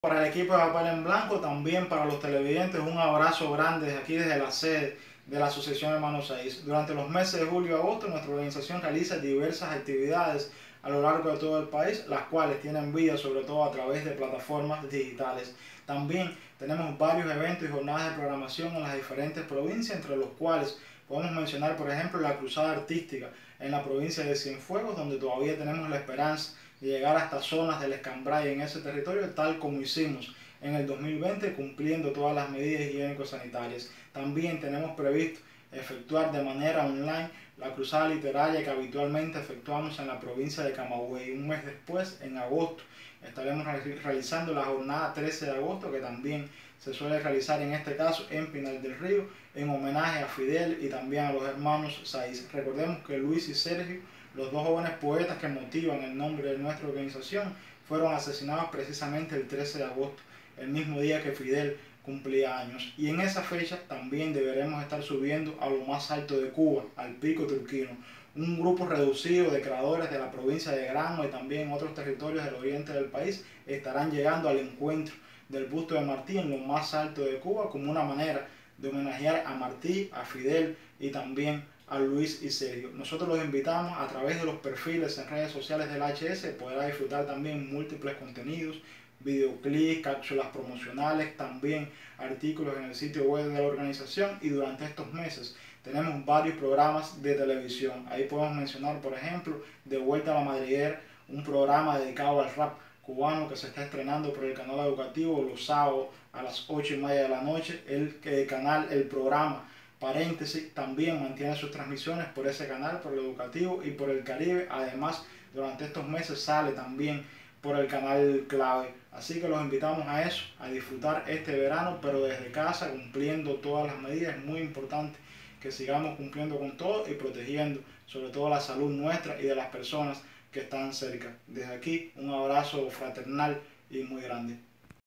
Para el equipo de Papel en Blanco, también para los televidentes, un abrazo grande desde aquí, desde la sede de la Asociación Hermanos Saiz. Durante los meses de julio y agosto, nuestra organización realiza diversas actividades a lo largo de todo el país, las cuales tienen vida sobre todo a través de plataformas digitales. También tenemos varios eventos y jornadas de programación en las diferentes provincias, entre los cuales podemos mencionar, por ejemplo, la Cruzada Artística en la provincia de Cienfuegos, donde todavía tenemos la esperanza de llegar hasta zonas del Escambray en ese territorio, tal como hicimos en el 2020, cumpliendo todas las medidas higiénico-sanitarias. También tenemos previsto efectuar de manera online la cruzada literaria que habitualmente efectuamos en la provincia de Camagüey. Un mes después, en agosto, estaremos realizando la jornada 13 de agosto, que también se suele realizar en este caso en Pinar del Río, en homenaje a Fidel y también a los hermanos Saiz. Recordemos que Luis y Sergio, los dos jóvenes poetas que motivan el nombre de nuestra organización, fueron asesinados precisamente el 13 de agosto, el mismo día que Fidel cumplía años. Y en esa fecha también deberemos estar subiendo a lo más alto de Cuba, al Pico Turquino. Un grupo reducido de creadores de la provincia de Granma y también otros territorios del oriente del país estarán llegando al encuentro del busto de Martí en lo más alto de Cuba, como una manera de homenajear a Martí, a Fidel y también a Luis y Sergio. Nosotros los invitamos a través de los perfiles en redes sociales del HS, podrá disfrutar también múltiples contenidos, videoclips, cápsulas promocionales, también artículos en el sitio web de la organización, y durante estos meses tenemos varios programas de televisión. Ahí podemos mencionar, por ejemplo, De Vuelta a la Madriguera, un programa dedicado al rap cubano que se está estrenando por el canal educativo los sábados a las 8:30 de la noche. El programa Paréntesis también mantiene sus transmisiones por ese canal, por el educativo y por el Caribe. Además, durante estos meses sale también por el canal Clave. Así que los invitamos a eso, a disfrutar este verano, pero desde casa, cumpliendo todas las medidas. Es muy importante que sigamos cumpliendo con todo y protegiendo sobre todo la salud nuestra y de las personas que están cerca. Desde aquí, un abrazo fraternal y muy grande.